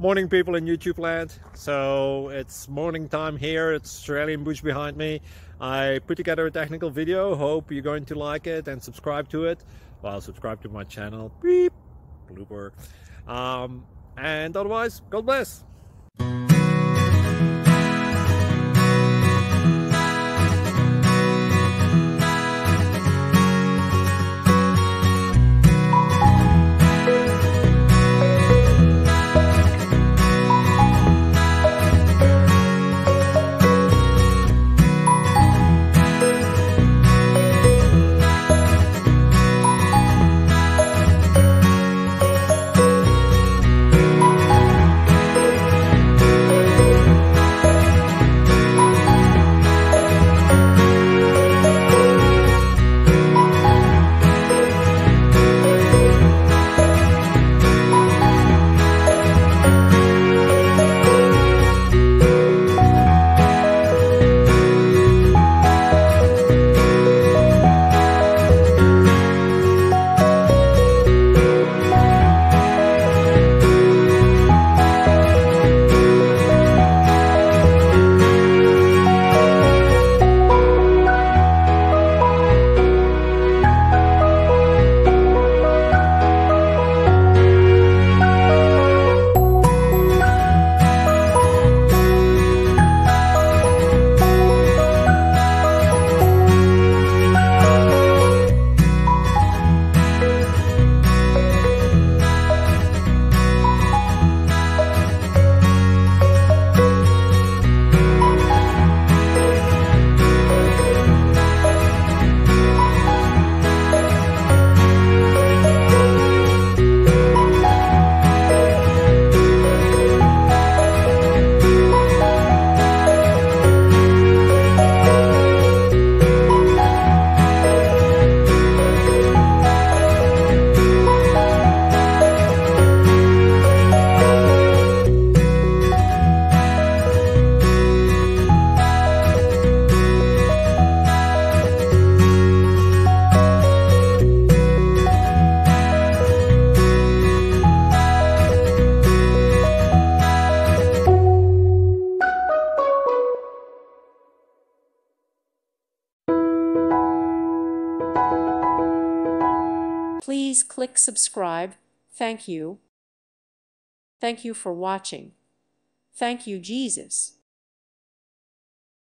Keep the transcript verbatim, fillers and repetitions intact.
Morning, people in YouTube land. So it's morning time here. It's Australian bush behind me. I put together a technical video. Hope you're going to like it and subscribe to it. Well, subscribe to my channel. Beep, blooper. Um, and otherwise, God bless. Please click subscribe. Thank you. Thank you for watching. Thank you, Jesus.